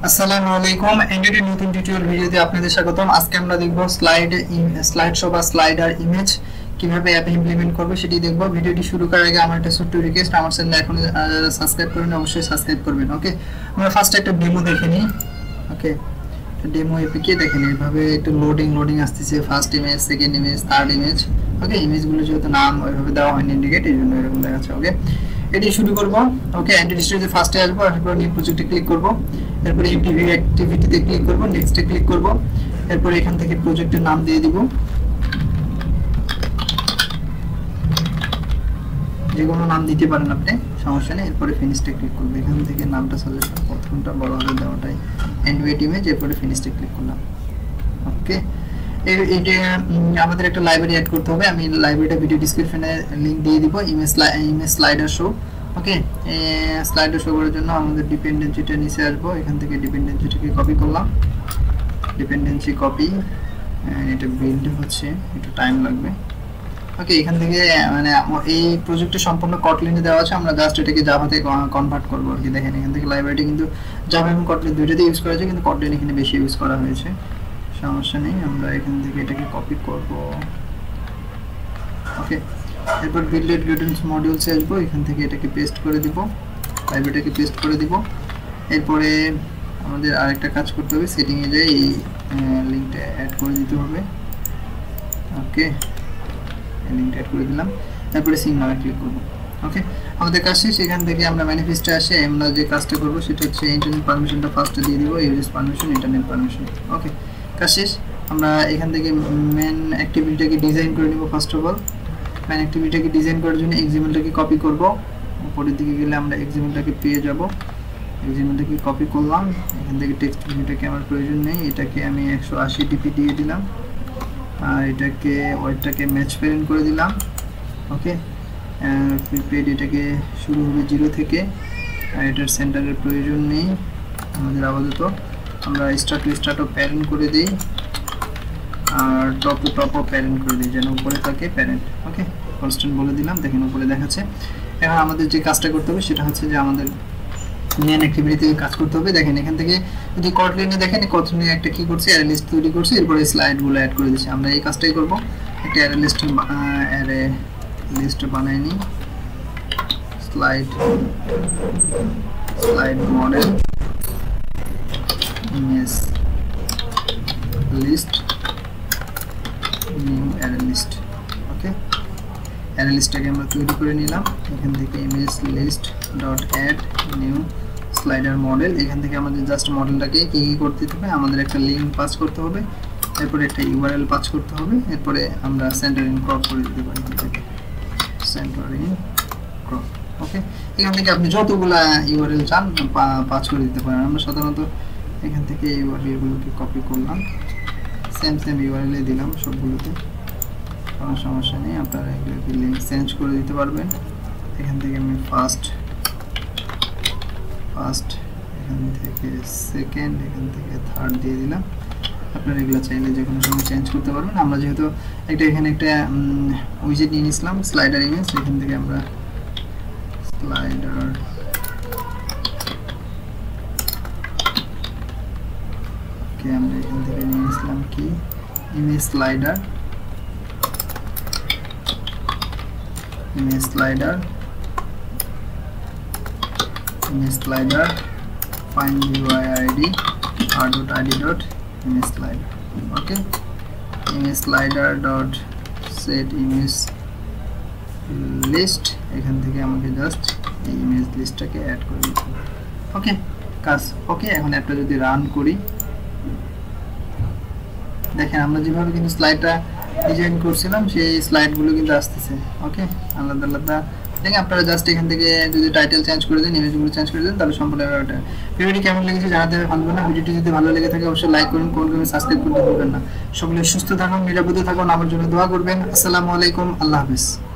আসসালামু আলাইকুম এন্ডেড নতুন টিউটোরিয়াল ভিডিওতে আপনাদের স্বাগতম। আজকে আমরা দেখব স্লাইড শো বা স্লাইডার ইমেজ কিভাবে অ্যাপে ইমপ্লিমেন্ট করব সেটি দেখব। ভিডিওটি শুরু করার আগে আমার একটা ছোট্ট রিকোয়েস্ট, আমার চ্যানেল এখন সাবস্ক্রাইব করবেন, অবশ্যই সাবস্ক্রাইব করবেন। ওকে, আমরা ফার্স্ট একটা ডেমো দেখে নিই। ওকে, ডেমো এপিকে দেখেন এইভাবে একটু লোডিং আসতেছে, first image, second image, third image. Okay, ইমেজগুলো যেহেতু নাম ওইভাবে দেওয়া হয়নি ইন্ডিকেট, এই জন্য এরকম দেখাচ্ছে। ওকে, এটি শুরু করব। ওকে, এন্টিটি স্টোরেজে ফার্স্টে আসবো, এরপর নিউ প্রজেক্টে ক্লিক করব, এরপর এমটিভি অ্যাক্টিভিটিতে ক্লিক করব, নেক্সটে ক্লিক করব, এরপর এখান থেকে প্রজেক্টের নাম দিয়ে দিব, যে কোনো নাম দিতে পারেন আপনি, সমস্যা নেই। এরপরে ফিনিশে ক্লিক করব, এখান থেকে নামটা সাজেশন প্রথমটা বড় হলে দেওয়াটাই এন্ডওয়েট ইমেজ, এরপরে ফিনিশে ক্লিক করলাম। ওকে, এইটা আমাদের একটা লাইব্রেরি অ্যাড করতে হবে। আমি লাইব্রেরিটা ভিডিও ডেসক্রিপশনে লিংক দিয়ে দিব, image slider show. Okay, slider show করার জন্য আমাদের ডিপেন্ডেন্সিটা নিচে আসবো, এখান থেকে ডিপেন্ডেন্সিটাকে কপি করলাম, ডিপেন্ডেন্সি কপি, এটা বিল্ড হচ্ছে, একটু টাইম লাগবে। ওকে, এখান থেকে মানে এই প্রজেক্টে সম্পূর্ণ কটলিনে দেওয়া আছে, আমরা জাস্ট এটাকে জাভাতে কনভার্ট করবো আর কি। দেখেন এখান থেকে লাইব্রেরিটি কিন্তু জাভা এবং কটলিন দুইটাতে ইউজ করা হয়েছে, কিন্তু কটলিন এখানে বেশি ইউজ করা হয়েছে, সমস্যা নেই। আমরা এখান থেকে এটাকে কপি করব। ওকে, এরপর বিল্ডেড গ্রেডেন্স মডিউলসে আসবো, এখান থেকে এটাকে পেস্ট করে দিব, লাইব্রেরিটাকে পেস্ট করে দিব। এরপরে আমাদের আরেকটা কাজ করতে হবে, সেটিংয়ে যাই, এই লিঙ্কটা অ্যাড করে দিতে হবে। ওকে, এই লিঙ্কটা অ্যাড করে দিলাম, তারপরে সিং নামে ক্লিক করব। ওকে, আমাদের কাজ শেষ। এখান থেকে আমরা ম্যানিফেস্টে আসে আমরা যে কাজটা করব সেটা হচ্ছে ইন্টারনেট পারমিশনটা ফার্স্টে দিয়ে দিব, user permission, internet permission. Okay, কাজ শেষ। আমরা এখান থেকে মেন অ্যাক্টিভিটিটাকে ডিজাইন করে নিব। ফার্স্ট অফ অল মেন অ্যাক্টিভিটিটাকে ডিজাইন করার জন্য এক্সএমএলটাকে কপি করব, উপরের দিকে গেলে আমরা এক্সএমএলটাকে পেয়ে যাব। এক্সএমএলটাকে কপি করলাম, এখান থেকে টেক্সট ভিউটাকে আমার প্রয়োজন নেই, এটাকে আমি 180 ডিপি দিয়ে দিলাম, আর এটাকে ওয়েটটাকে ম্যাচ প্যারেন্ট করে দিলাম। ওকে, প্রিপেড এটাকে শুরু হবে 0 থেকে, আর এটার সেন্টারের প্রয়োজন নেই আমাদের আপাতত। আমরা স্টার্ট টু স্টার্টও প্যারেন্ট করে দিই, আর টপ টু টপও প্যারেন্ট করে দিই, যেন উপরে থাকে প্যারেন্ট। ওকে, কনস্ট্যান্ট বলে দিলাম, দেখেন উপরে দেখাচ্ছে। এখন আমাদের যে কাজটা করতে হবে সেটা হচ্ছে যে আমাদের মেন অ্যাক্টিভিটিতে কাজ করতে হবে। দেখেন এখান থেকে যদি কটলিনে দেখেন, কটলিনে একটা কি করছে, অ্যারে লিস্ট তৈরি করছে, এরপরে স্লাইডগুলো অ্যাড করে দিচ্ছে। আমরা এই কাজটাই করব, একটা অ্যারে লিস্ট বানাই নিই, slide model image list new array list. Okay, array লিস্টটাকে আমরা তৈরি করে নিলাম, এখান থেকে image list dot add new slider model. এখান থেকে আমাদের জাস্ট মডেলটাকে কি করতে হবে, আমাদের একটা লিঙ্ক পাস করতে হবে, এরপরে একটা ইউআরএল পাস করতে হবে, এরপরে আমরা সেন্টার ইন ক্রপ করে দিতে পারি, সেন্টার ইন ক্রপ। ওকে, এখান থেকে আপনি যতগুলা ইউআরএল চান পাস করে দিতে পারেন। আমরা সাধারণত এখান থেকে ইউআরএলগুলোকে কপি করলাম, সেম ইউআরএল দিলাম সবগুলোতে, কোনো সমস্যা নেই। আপনারা এগুলোকে লিঙ্ক চেঞ্জ করে দিতে পারবেন। এখান থেকে আমি ফার্স্ট, এখান থেকে সেকেন্ড, এখান থেকে থার্ড দিয়ে দিলাম। আপনারা এগুলো চাইলে যে কোনো সময় চেঞ্জ করতে পারবেন। আমরা যেহেতু এখানে একটা উইজেট নিয়ে নিয়েছিলাম স্লাইডার ইমেজ, এখান থেকে আমরা স্লাইডার আমরা এখান থেকে নিয়ে নিয়েছিলাম কি image slider find UID r.id.image slider. Okay, image slider dot set image list, এখান থেকে আমাকে জাস্ট এই ইমেজ লিস্টটাকে অ্যাড করে দিতে হবে। ওকে, কাজ ওকে। এখন অ্যাপটা যদি রান করি, দেখেন আমরা যেভাবে কিন্তু স্লাইডটা ডিজাইন করছিলাম সেই স্লাইডগুলো কিন্তু আসতেছে। ওকে, আলাদা আলাদা দেখেন। আপনারা জাস্ট এখান থেকে যদি টাইটেল চেঞ্জ করে দেন, ইমেজগুলো চেঞ্জ করে দেন, তাহলে সম্পূর্ণ ব্যাপারটা। ভিডিওটি কেমন লেগেছে জানাতে ভুলবেন না। ভিডিওটি যদি ভালো লেগে থাকে অবশ্যই লাইক করুন, কমেন্ট করুন, সাবস্ক্রাইব করতে ভুলবেন না। সকলে সুস্থ থাকুন, নিরাপদে থাকুন, আমার জন্য দোয়া করবেন। আসসালামু আলাইকুম, আল্লাহ হাফেজ।